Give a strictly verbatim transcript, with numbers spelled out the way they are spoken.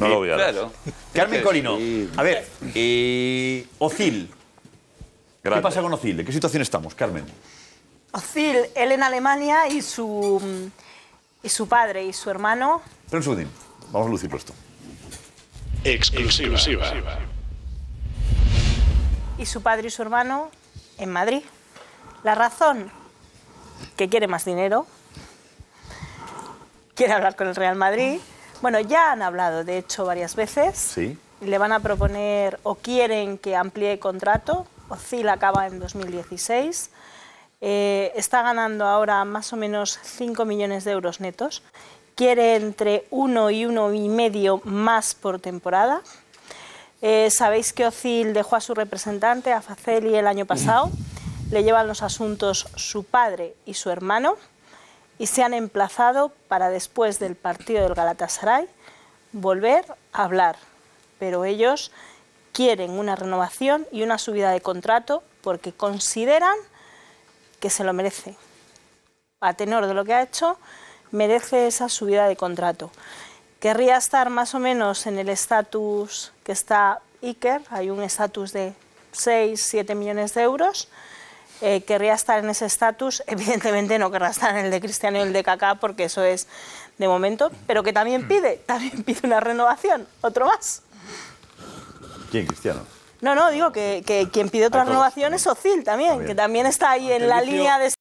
No lo voy a dar. Claro. Carmen Corino, a ver, eh, Özil. ¿Qué Grande. pasa con Özil? ¿En qué situación estamos, Carmen? Özil, él en Alemania y su, y su padre y su hermano. Espera un segundín, vamos a lucirlo esto. Exclusiva. Y su padre y su hermano en Madrid. La razón, que quiere más dinero, quiere hablar con el Real Madrid. Bueno, ya han hablado, de hecho, varias veces. Sí. Le van a proponer o quieren que amplíe contrato. Özil acaba en dos mil dieciséis. Eh, está ganando ahora más o menos cinco millones de euros netos. Quiere entre uno y uno y medio más por temporada. Eh, Sabéis que Özil dejó a su representante, a Faceli, el año pasado. Le llevan los asuntos su padre y su hermano. Y se han emplazado para después del partido del Galatasaray volver a hablar. Pero ellos quieren una renovación y una subida de contrato porque consideran que se lo merece. A tenor de lo que ha hecho, merece esa subida de contrato. Querría estar más o menos en el estatus que está Iker, hay un estatus de seis, siete millones de euros. Eh, querría estar en ese estatus, evidentemente no querrá estar en el de Cristiano y el de Kaká porque eso es de momento, pero que también pide, también pide una renovación, otro más. ¿Quién, Cristiano? No, no, digo que, que quien pide otra Hay todos, renovación ¿no? es Özil también, También. que también está ahí en la Servicio- línea de